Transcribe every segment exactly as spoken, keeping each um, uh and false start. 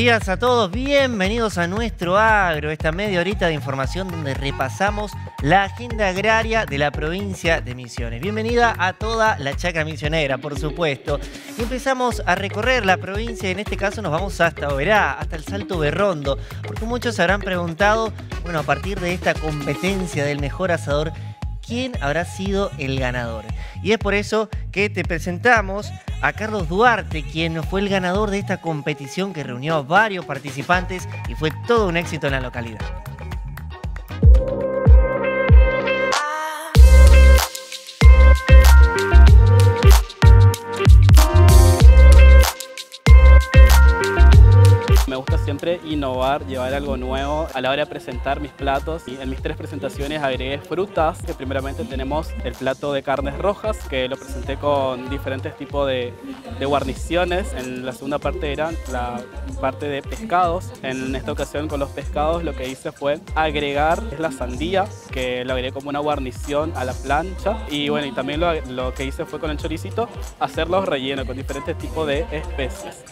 días a todos, bienvenidos a Nuestro Agro, esta media horita de información donde repasamos la agenda agraria de la provincia de Misiones. Bienvenida a toda la Chaca Misionera, por supuesto. Y empezamos a recorrer la provincia y en este caso nos vamos hasta Oberá, hasta el Salto Berrondo, porque muchos se habrán preguntado, bueno, a partir de esta competencia del mejor asador, ¿quién habrá sido el ganador? Y es por eso que te presentamos a Carlos Duarte, quien fue el ganador de esta competición que reunió a varios participantes y fue todo un éxito en la localidad. Me gusta siempre innovar, llevar algo nuevo a la hora de presentar mis platos. Y en mis tres presentaciones agregué frutas, que primeramente tenemos el plato de carnes rojas, que lo presenté con diferentes tipos de, de guarniciones. En la segunda parte era la parte de pescados. En esta ocasión con los pescados lo que hice fue agregar la sandía, que lo agregué como una guarnición a la plancha. Y bueno, y también lo, lo que hice fue con el choricito, hacerlos rellenos con diferentes tipos de especies.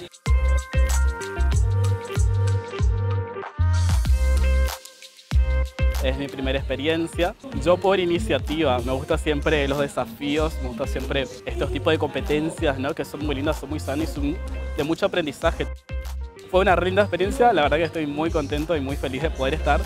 Es mi primera experiencia. Yo por iniciativa, me gusta siempre los desafíos, me gusta siempre estos tipos de competencias, ¿no? Que son muy lindas, son muy sanas y son de mucho aprendizaje. Fue una linda experiencia, la verdad que estoy muy contento y muy feliz de poder estar.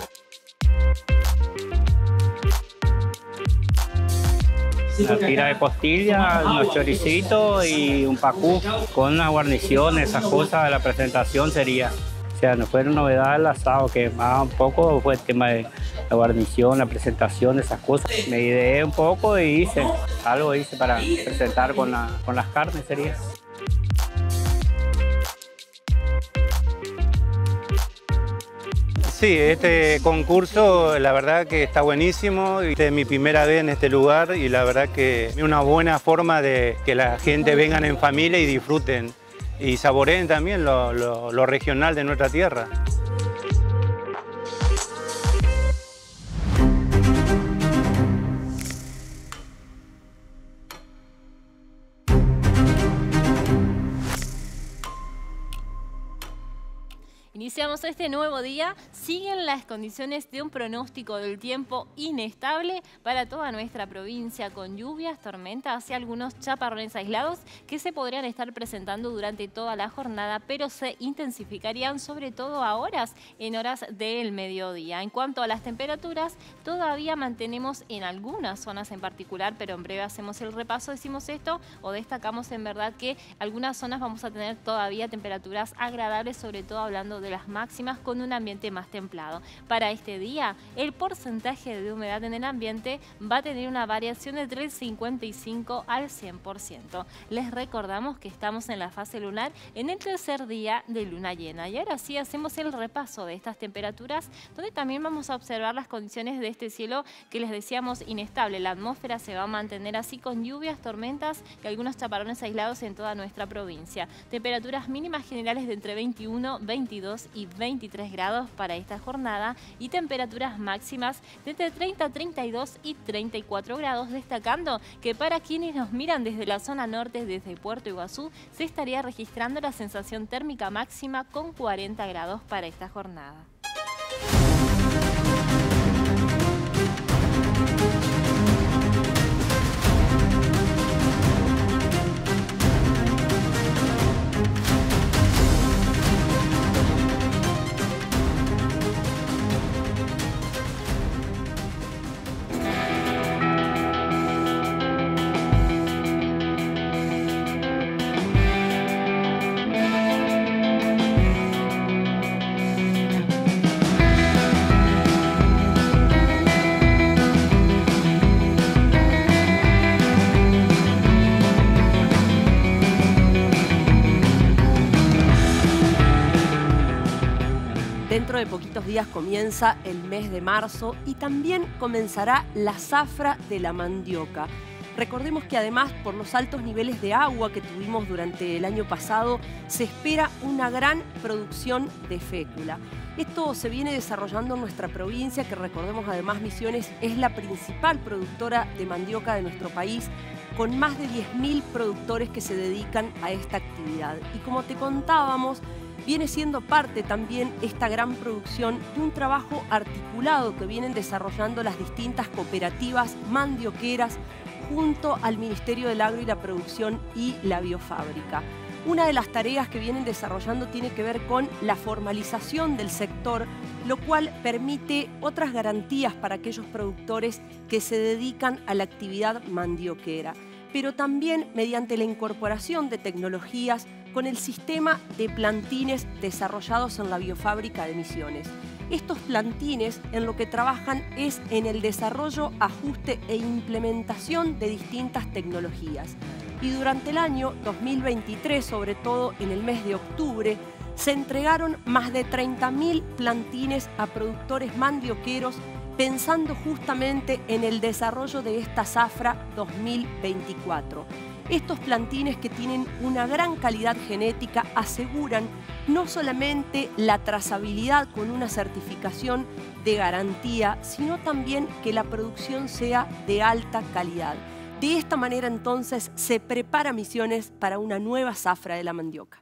Una tira de costilla, unos choricitos y un pacú con una guarnición, esas cosas de la presentación sería. O sea, no fue una novedad el asado, que más un poco fue el tema de la guarnición, la presentación, esas cosas. Me ideé un poco y hice, algo hice para presentar con, la, con las carnes sería. Sí, este concurso la verdad que está buenísimo. Esta es mi primera vez en este lugar y la verdad que es una buena forma de que la gente venga en familia y disfruten y saboreen también lo, lo, lo regional de nuestra tierra. Iniciamos este nuevo día, siguen las condiciones de un pronóstico del tiempo inestable para toda nuestra provincia, con lluvias, tormentas y algunos chaparrones aislados que se podrían estar presentando durante toda la jornada, pero se intensificarían sobre todo a horas, en horas del mediodía. En cuanto a las temperaturas, todavía mantenemos en algunas zonas en particular, pero en breve hacemos el repaso, decimos esto o destacamos en verdad que algunas zonas vamos a tener todavía temperaturas agradables, sobre todo hablando de las máximas con un ambiente más templado. Para este día, el porcentaje de humedad en el ambiente va a tener una variación entre el cincuenta y cinco al cien por ciento. Les recordamos que estamos en la fase lunar en el tercer día de luna llena. Y ahora sí hacemos el repaso de estas temperaturas, donde también vamos a observar las condiciones de este cielo que les decíamos inestable. La atmósfera se va a mantener así con lluvias, tormentas y algunos chaparrones aislados en toda nuestra provincia. Temperaturas mínimas generales de entre veintiuno, veintidós y veintitrés grados para esta jornada y temperaturas máximas de entre treinta, treinta y dos y treinta y cuatro grados, destacando que para quienes nos miran desde la zona norte, desde Puerto Iguazú, se estaría registrando la sensación térmica máxima con cuarenta grados para esta jornada. Dentro de poquitos días comienza el mes de marzo y también comenzará la zafra de la mandioca. Recordemos que además, por los altos niveles de agua que tuvimos durante el año pasado, se espera una gran producción de fécula. Esto se viene desarrollando en nuestra provincia, que recordemos además Misiones es la principal productora de mandioca de nuestro país, con más de diez mil productores que se dedican a esta actividad. Y como te contábamos, viene siendo parte también esta gran producción de un trabajo articulado que vienen desarrollando las distintas cooperativas mandioqueras junto al Ministerio del Agro y la Producción y la Biofábrica. Una de las tareas que vienen desarrollando tiene que ver con la formalización del sector, lo cual permite otras garantías para aquellos productores que se dedican a la actividad mandioquera, pero también mediante la incorporación de tecnologías con el sistema de plantines desarrollados en la Biofábrica de Misiones. Estos plantines en lo que trabajan es en el desarrollo, ajuste e implementación de distintas tecnologías. Y durante el año dos mil veintitrés, sobre todo en el mes de octubre, se entregaron más de treinta mil plantines a productores mandioqueros pensando justamente en el desarrollo de esta zafra dos mil veinticuatro. Estos plantines, que tienen una gran calidad genética, aseguran no solamente la trazabilidad con una certificación de garantía, sino también que la producción sea de alta calidad. De esta manera, entonces, se prepara Misiones para una nueva zafra de la mandioca.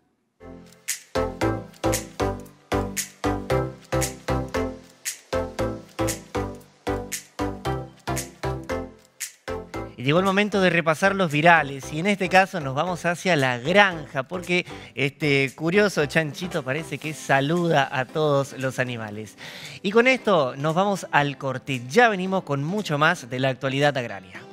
Llegó el momento de repasar los virales y en este caso nos vamos hacia la granja porque este curioso chanchito parece que saluda a todos los animales. Y con esto nos vamos al corte. Ya venimos con mucho más de la actualidad agraria.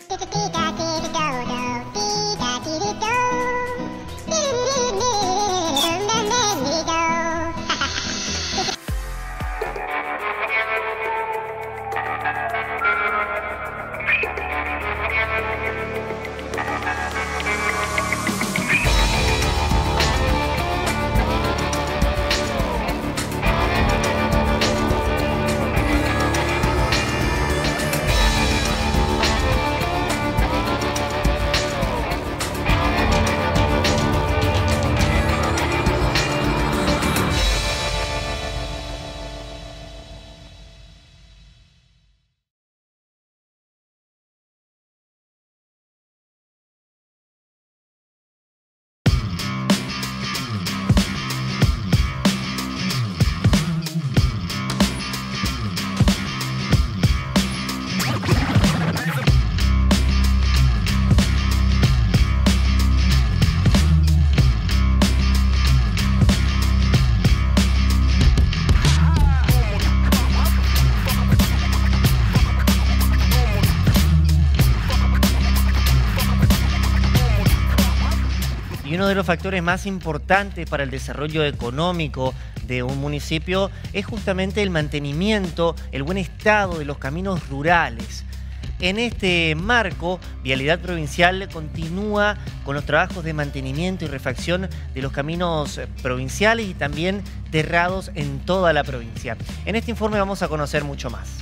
Y uno de los factores más importantes para el desarrollo económico de un municipio es justamente el mantenimiento, el buen estado de los caminos rurales. En este marco, Vialidad Provincial continúa con los trabajos de mantenimiento y refacción de los caminos provinciales y también terrados en toda la provincia. En este informe vamos a conocer mucho más.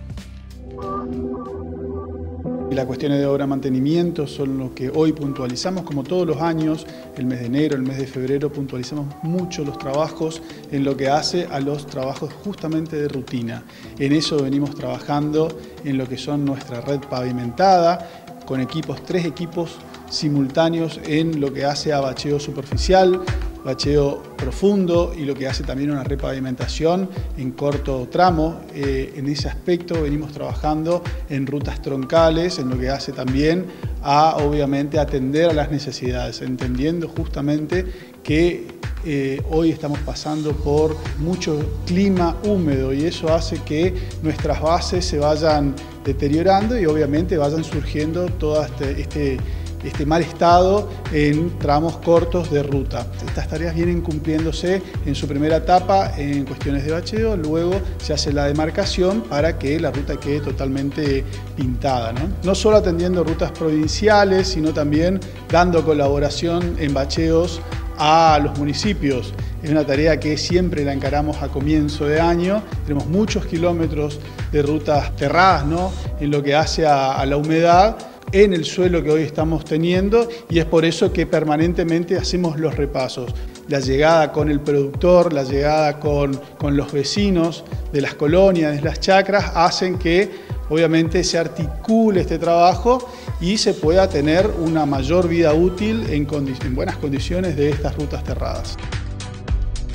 Las cuestiones de obra mantenimiento son lo que hoy puntualizamos, como todos los años, el mes de enero, el mes de febrero, puntualizamos mucho los trabajos en lo que hace a los trabajos justamente de rutina. En eso venimos trabajando en lo que son nuestra red pavimentada, con equipos, tres equipos simultáneos en lo que hace a bacheo superficial, bacheo profundo y lo que hace también una repavimentación en corto tramo. Eh, en ese aspecto venimos trabajando en rutas troncales, en lo que hace también a, obviamente, atender a las necesidades, entendiendo justamente que eh, hoy estamos pasando por mucho clima húmedo y eso hace que nuestras bases se vayan deteriorando y obviamente vayan surgiendo todo este, este este mal estado en tramos cortos de ruta. Estas tareas vienen cumpliéndose en su primera etapa en cuestiones de bacheo, luego se hace la demarcación para que la ruta quede totalmente pintada, ¿no? No solo atendiendo rutas provinciales, sino también dando colaboración en bacheos a los municipios. Es una tarea que siempre la encaramos a comienzo de año. Tenemos muchos kilómetros de rutas terradas, ¿no?, en lo que hace a, a la humedad en el suelo que hoy estamos teniendo y es por eso que permanentemente hacemos los repasos. La llegada con el productor, la llegada con, con los vecinos de las colonias, de las chacras, hacen que obviamente se articule este trabajo y se pueda tener una mayor vida útil en, en buenas condiciones de estas rutas terradas.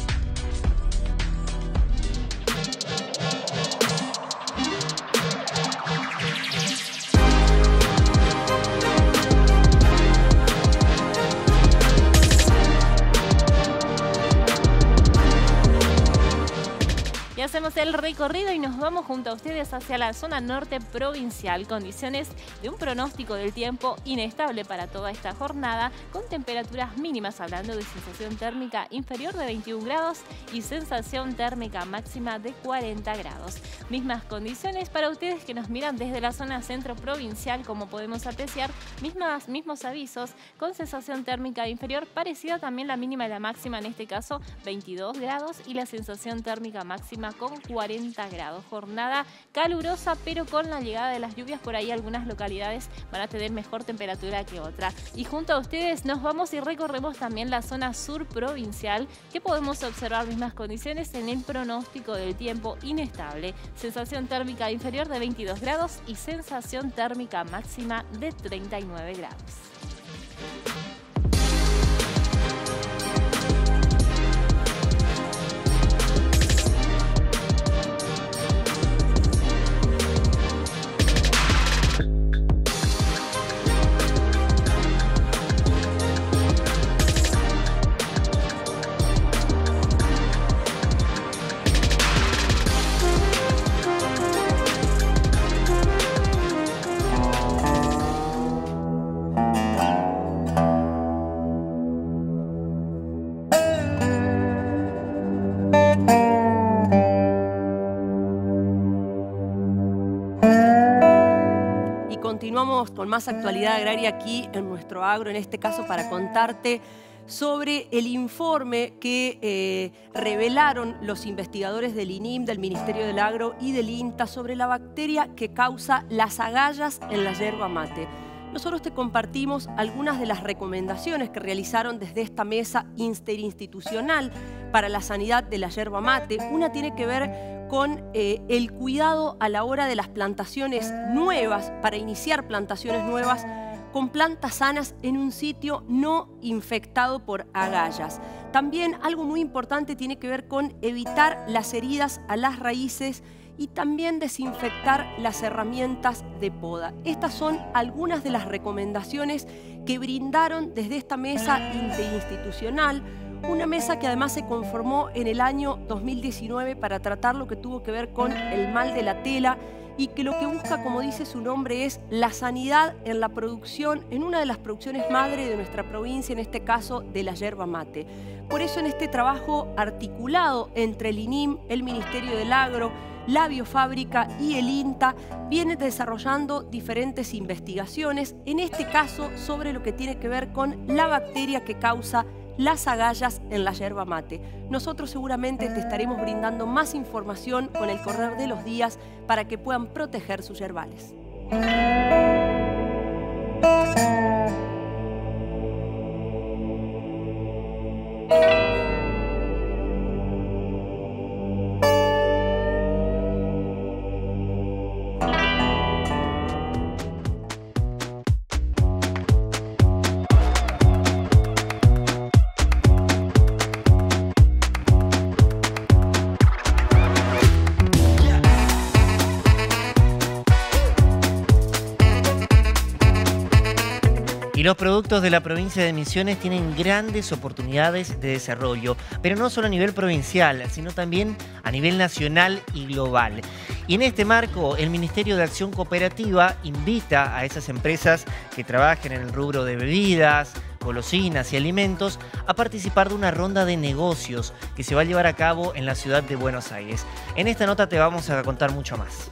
hacemos el recorrido y nos vamos junto a ustedes hacia la zona norte provincial. Condiciones de un pronóstico del tiempo inestable para toda esta jornada, con temperaturas mínimas, hablando de sensación térmica inferior de veintiún grados y sensación térmica máxima de cuarenta grados. Mismas condiciones para ustedes que nos miran desde la zona centro provincial, como podemos apreciar, mismas, mismos avisos con sensación térmica inferior, parecida también la mínima y la máxima, en este caso veintidós grados, y la sensación térmica máxima con cuarenta grados. Jornada calurosa, pero con la llegada de las lluvias, por ahí algunas localidades van a tener mejor temperatura que otra. Y junto a ustedes nos vamos y recorremos también la zona sur provincial, que podemos observar mismas condiciones en el pronóstico del tiempo inestable. Sensación térmica inferior de veintidós grados y sensación térmica máxima de treinta y nueve grados. Continuamos con más actualidad agraria aquí en nuestro agro, en este caso para contarte sobre el informe que eh, revelaron los investigadores del I N I M, del Ministerio del Agro y del INTA sobre la bacteria que causa las agallas en la yerba mate. Nosotros te compartimos algunas de las recomendaciones que realizaron desde esta mesa interinstitucional para la sanidad de la yerba mate. Una tiene que ver con eh, el cuidado a la hora de las plantaciones nuevas, para iniciar plantaciones nuevas con plantas sanas en un sitio no infectado por agallas. También algo muy importante tiene que ver con evitar las heridas a las raíces y también desinfectar las herramientas de poda. Estas son algunas de las recomendaciones que brindaron desde esta mesa interinstitucional, una mesa que además se conformó en el año dos mil diecinueve para tratar lo que tuvo que ver con el mal de la tela y que lo que busca, como dice su nombre, es la sanidad en la producción, en una de las producciones madre de nuestra provincia, en este caso de la yerba mate. Por eso en este trabajo articulado entre el I N I M, el Ministerio del Agro, la Biofábrica y el INTA viene desarrollando diferentes investigaciones, en este caso sobre lo que tiene que ver con la bacteria que causa las agallas en la yerba mate. Nosotros seguramente te estaremos brindando más información con el correr de los días para que puedan proteger sus yerbales. Y los productos de la provincia de Misiones tienen grandes oportunidades de desarrollo, pero no solo a nivel provincial, sino también a nivel nacional y global. Y en este marco, el Ministerio de Acción Cooperativa invita a esas empresas que trabajen en el rubro de bebidas, golosinas y alimentos a participar de una ronda de negocios que se va a llevar a cabo en la ciudad de Buenos Aires. En esta nota te vamos a contar mucho más.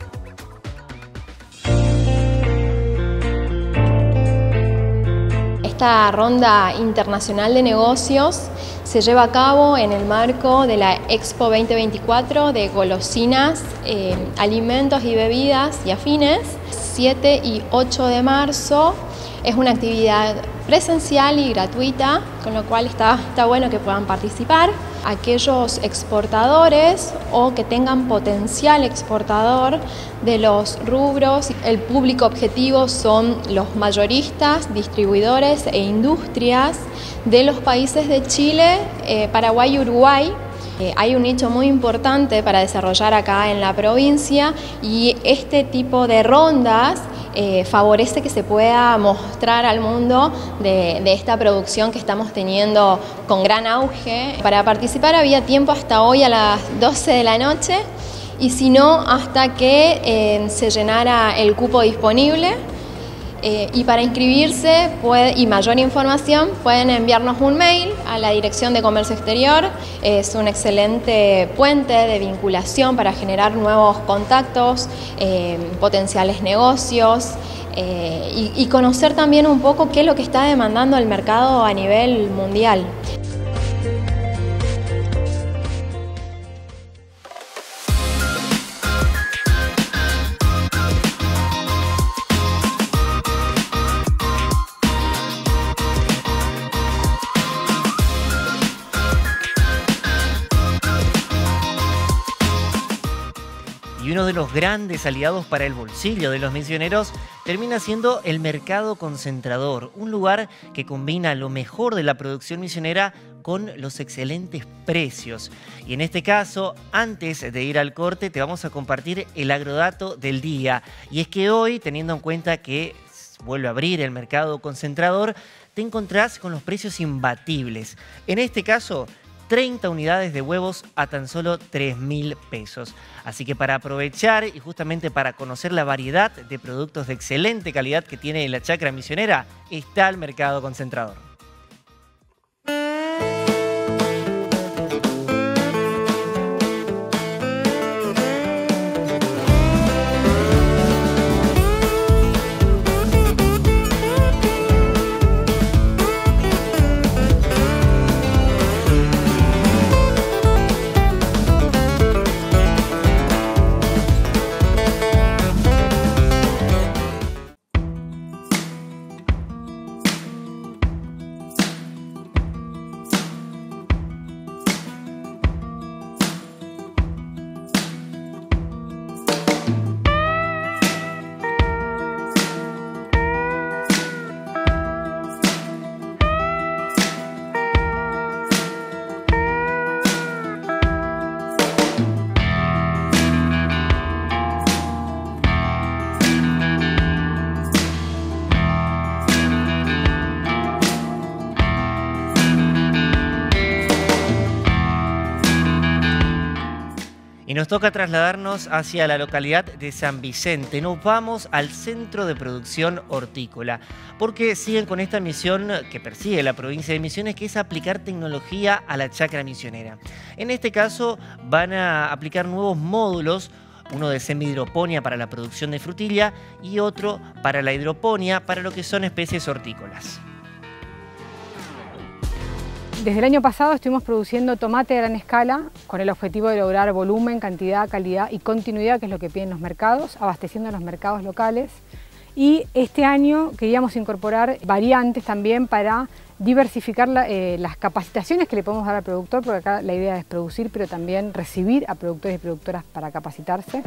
Esta ronda internacional de negocios se lleva a cabo en el marco de la Expo veinte veinticuatro de golosinas, eh, alimentos y bebidas y afines. siete y ocho de marzo es una actividad presencial y gratuita, con lo cual está, está bueno que puedan participar. Aquellos exportadores o que tengan potencial exportador de los rubros, el público objetivo son los mayoristas, distribuidores e industrias de los países de Chile, eh, Paraguay y Uruguay. Eh, hay un nicho muy importante para desarrollar acá en la provincia y este tipo de rondas eh, favorece que se pueda mostrar al mundo de, de esta producción que estamos teniendo con gran auge. Para participar había tiempo hasta hoy a las doce de la noche y si no, hasta que eh, se llenara el cupo disponible. Eh, y para inscribirse puede, y mayor información pueden enviarnos un mail a la Dirección de Comercio Exterior. Es un excelente puente de vinculación para generar nuevos contactos, eh, potenciales negocios eh, y, y conocer también un poco qué es lo que está demandando el mercado a nivel mundial. Y uno de los grandes aliados para el bolsillo de los misioneros termina siendo el mercado concentrador, un lugar que combina lo mejor de la producción misionera con los excelentes precios. Y en este caso, antes de ir al corte, te vamos a compartir el agrodato del día. Y es que hoy, teniendo en cuenta que vuelve a abrir el mercado concentrador, te encontrás con los precios imbatibles. En este caso, treinta unidades de huevos a tan solo tres mil pesos. Así que para aprovechar y justamente para conocer la variedad de productos de excelente calidad que tiene la Chacra Misionera, está el mercado concentrador. Y nos toca trasladarnos hacia la localidad de San Vicente. Nos vamos al Centro de Producción Hortícola, porque siguen con esta misión que persigue la provincia de Misiones, que es aplicar tecnología a la chacra misionera. En este caso van a aplicar nuevos módulos, uno de semihidroponía para la producción de frutilla y otro para la hidroponía para lo que son especies hortícolas. Desde el año pasado estuvimos produciendo tomate a gran escala con el objetivo de lograr volumen, cantidad, calidad y continuidad, que es lo que piden los mercados, abasteciendo a los mercados locales. Y este año queríamos incorporar variantes también para diversificar la, eh, las capacitaciones que le podemos dar al productor, porque acá la idea es producir, pero también recibir a productores y productoras para capacitarse.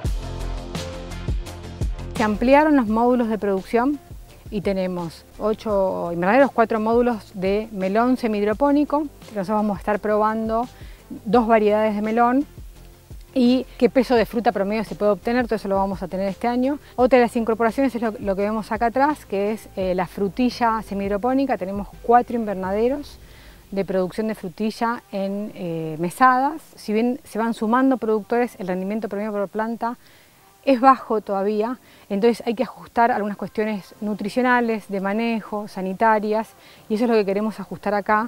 Se ampliaron los módulos de producción y tenemos ocho invernaderos, cuatro módulos de melón semihidropónico. Nosotros vamos a estar probando dos variedades de melón y qué peso de fruta promedio se puede obtener, todo eso lo vamos a tener este año. Otra de las incorporaciones es lo, lo que vemos acá atrás, que es eh, la frutilla semihidropónica. Tenemos cuatro invernaderos de producción de frutilla en eh, mesadas. Si bien se van sumando productores, el rendimiento promedio por planta es bajo todavía, entonces hay que ajustar algunas cuestiones nutricionales, de manejo, sanitarias, y eso es lo que queremos ajustar acá.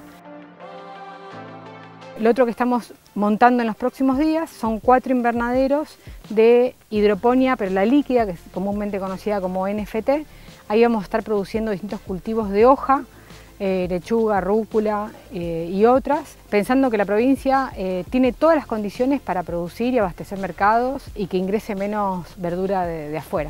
Lo otro que estamos montando en los próximos días son cuatro invernaderos de hidroponía, pero la líquida, que es comúnmente conocida como N F T. Ahí vamos a estar produciendo distintos cultivos de hoja, eh, lechuga, rúcula eh, y otras, pensando que la provincia eh, tiene todas las condiciones para producir y abastecer mercados y que ingrese menos verdura de, de afuera.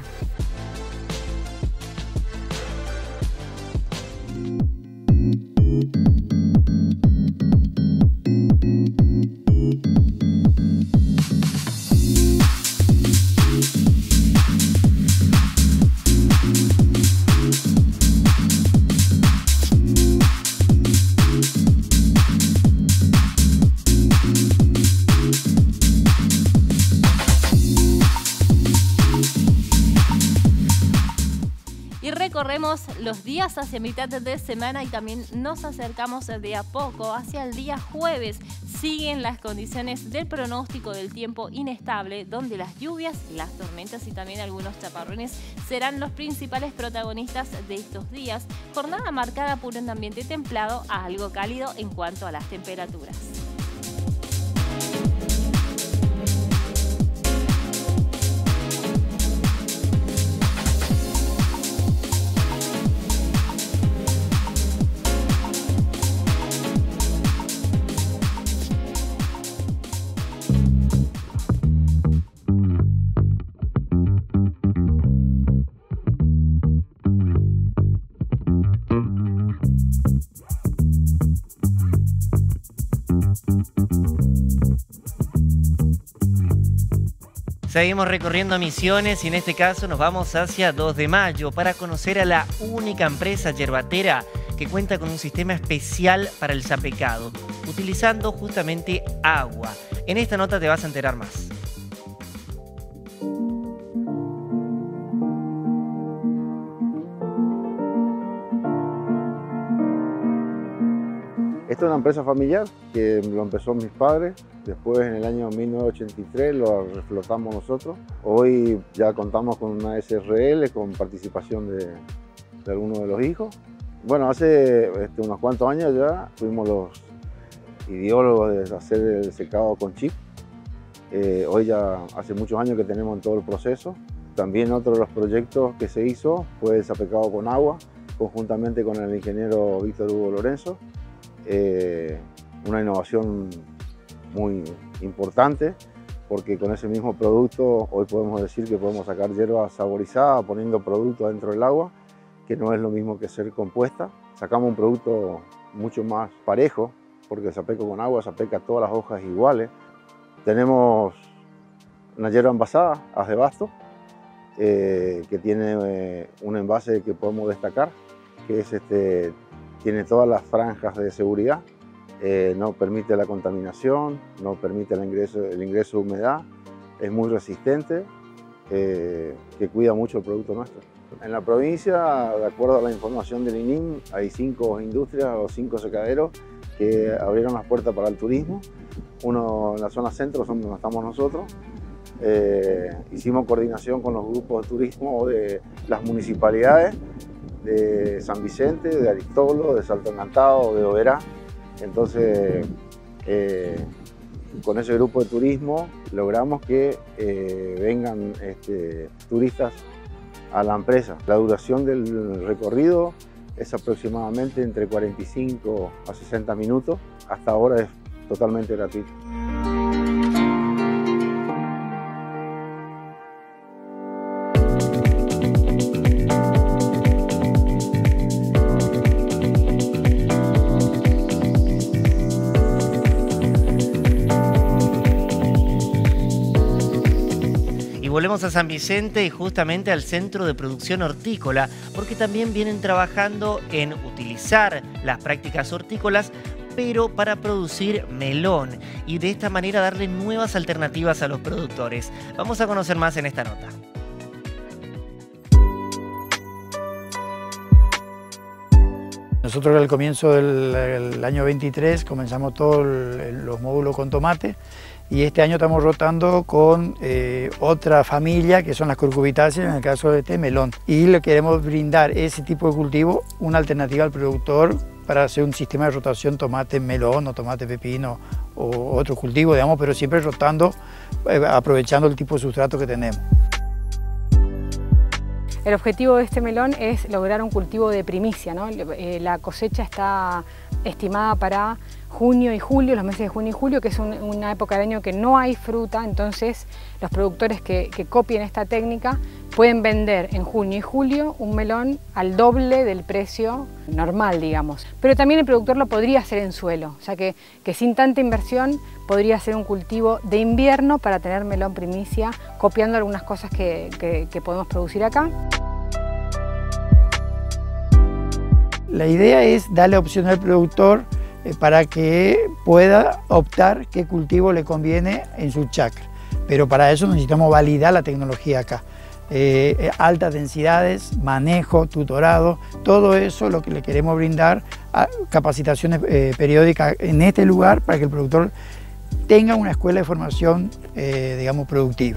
Recorremos los días hacia mitad de semana y también nos acercamos de a poco hacia el día jueves. Siguen las condiciones del pronóstico del tiempo inestable, donde las lluvias, las tormentas y también algunos chaparrones serán los principales protagonistas de estos días. Jornada marcada por un ambiente templado a algo cálido en cuanto a las temperaturas. Seguimos recorriendo Misiones y en este caso nos vamos hacia dos de mayo para conocer a la única empresa yerbatera que cuenta con un sistema especial para el sapecado, utilizando justamente agua. En esta nota te vas a enterar más. Esta es una empresa familiar que lo empezó mis padres, después en el año mil novecientos ochenta y tres lo reflotamos nosotros. Hoy ya contamos con una S R L con participación de, de algunos de los hijos. Bueno, hace este, unos cuantos años ya fuimos los ideólogos de hacer el secado con chip. Eh, hoy ya hace muchos años que tenemos en todo el proceso. También otro de los proyectos que se hizo fue el sapecado con agua, conjuntamente con el ingeniero Víctor Hugo Lorenzo. Eh, una innovación muy importante porque con ese mismo producto hoy podemos decir que podemos sacar hierba saborizada poniendo producto dentro del agua, que no es lo mismo que ser compuesta. Sacamos un producto mucho más parejo porque el sapeco con agua sapeca todas las hojas iguales. Tenemos una hierba envasada, haz de basto, eh, que tiene eh, un envase que podemos destacar, que es este tiene todas las franjas de seguridad, eh, no permite la contaminación, no permite el ingreso, el ingreso de humedad, es muy resistente, eh, que cuida mucho el producto nuestro. En la provincia, de acuerdo a la información del I N I M, hay cinco industrias o cinco secaderos que abrieron las puertas para el turismo. Uno en la zona centro, donde estamos nosotros. Eh, hicimos coordinación con los grupos de turismo de las municipalidades de San Vicente, de Aristóbulo, de Salto Encantado, de Oberá. Entonces, eh, con ese grupo de turismo logramos que eh, vengan este, turistas a la empresa. La duración del recorrido es aproximadamente entre cuarenta y cinco a sesenta minutos. Hasta ahora es totalmente gratuito. Volvemos a San Vicente y justamente al Centro de Producción Hortícola, porque también vienen trabajando en utilizar las prácticas hortícolas, pero para producir melón y de esta manera darle nuevas alternativas a los productores. Vamos a conocer más en esta nota. Nosotros al comienzo del el año veintitrés comenzamos todos los módulos con tomate y este año estamos rotando con eh, otra familia que son las curcubitáceas, en el caso de este melón. Y le queremos brindar ese tipo de cultivo, una alternativa al productor para hacer un sistema de rotación tomate-melón o tomate-pepino o otro cultivo, digamos, pero siempre rotando, eh, aprovechando el tipo de sustrato que tenemos. El objetivo de este melón es lograr un cultivo de primicia, ¿no? La cosecha está estimada para junio y julio, los meses de junio y julio, que es un, una época del año que no hay fruta, entonces los productores que, que copien esta técnica pueden vender en junio y julio un melón al doble del precio normal, digamos. Pero también el productor lo podría hacer en suelo, o sea que, que sin tanta inversión podría hacer un cultivo de invierno para tener melón primicia, copiando algunas cosas que, que, que podemos producir acá. La idea es darle opción al productor eh, para que pueda optar qué cultivo le conviene en su chacra. Pero para eso necesitamos validar la tecnología acá. eh, altas densidades, manejo, tutorado, todo eso lo que le queremos brindar a capacitaciones eh, periódicas en este lugar para que el productor tenga una escuela de formación, eh, digamos, productiva.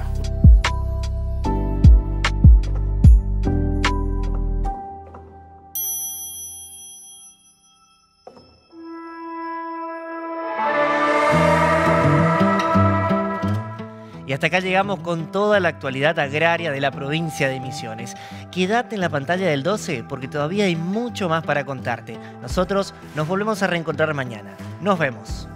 Y hasta acá llegamos con toda la actualidad agraria de la provincia de Misiones. Quédate en la pantalla del doce porque todavía hay mucho más para contarte. Nosotros nos volvemos a reencontrar mañana. Nos vemos.